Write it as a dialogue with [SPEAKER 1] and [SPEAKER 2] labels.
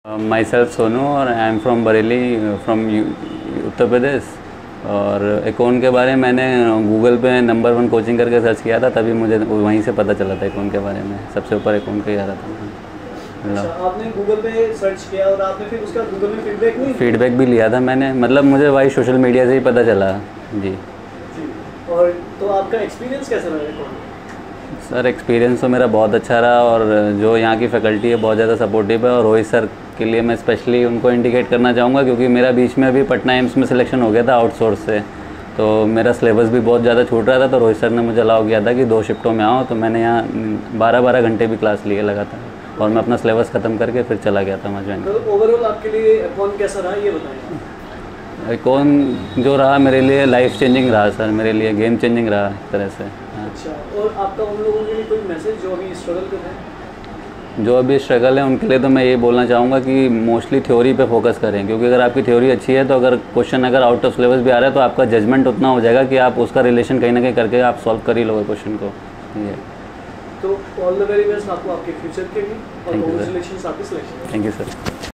[SPEAKER 1] My self Sonu और I am from Bareilly from Uttar Pradesh. और एकोन के बारे में मैंने गूगल पे नंबर 1 कोचिंग करके सर्च किया था, तभी मुझे वहीं से पता चला था एकोन के बारे में। सबसे ऊपर एकोन का ही आ रहा था।
[SPEAKER 2] अच्छा, आपने गूगल पे सर्च किया और आपने फिर उसका गूगल में फीडबैक नहीं?
[SPEAKER 1] फीडबैक भी लिया था मैंने, मतलब मुझे वही सोशल मीडिया से ही पता चला जी।
[SPEAKER 2] और तो आपका एक्सपीरियंस कैसा रहा एकोन?
[SPEAKER 1] सर एक्सपीरियंस तो मेरा बहुत अच्छा रहा, और जो यहाँ की फैकल्टी है बहुत ज़्यादा सपोर्टिव है। और रोहित सर के लिए मैं स्पेशली उनको इंडिकेट करना चाहूँगा, क्योंकि मेरा बीच में अभी पटना एम्स में सिलेक्शन हो गया था आउटसोर्स से, तो मेरा सिलेबस भी बहुत ज़्यादा छूट रहा था। तो रोहित सर ने मुझे अलाउ किया था कि 2 शिफ्टों में आओ, तो मैंने यहाँ 12-12 घंटे भी क्लास लिए लगातार, और मैं अपना सिलेबस ख़त्म करके फिर चला गया था वहाँ ज्वाइन।
[SPEAKER 2] तो ओवरऑल आपके लिए एकोन कैसा रहा ये बताएं?
[SPEAKER 1] एकोन जो रहा मेरे लिए लाइफ चेंजिंग रहा सर, मेरे लिए गेम चेंजिंग रहा एक तरह से।
[SPEAKER 2] अच्छा, और आपका उन लोगों के लिए कोई मैसेज जो अभी स्ट्रगल कर रहे हैं?
[SPEAKER 1] जो अभी स्ट्रगल है उनके लिए तो मैं ये बोलना चाहूँगा कि मोस्टली थ्योरी पे फोकस करें, क्योंकि अगर आपकी थ्योरी अच्छी है तो अगर क्वेश्चन अगर आउट ऑफ सिलेबस भी आ रहा है तो आपका जजमेंट उतना हो जाएगा कि आप उसका रिलेशन कहीं ना कहीं करके आप सॉल्व कर ही लोगे क्वेश्चन को। ये
[SPEAKER 2] तो ऑल द वेरी बेस्ट आपको आपके फ्यूचर के लिए, और कांग्रेचुलेशंस आपके सिलेक्शन।
[SPEAKER 1] Thank you sir.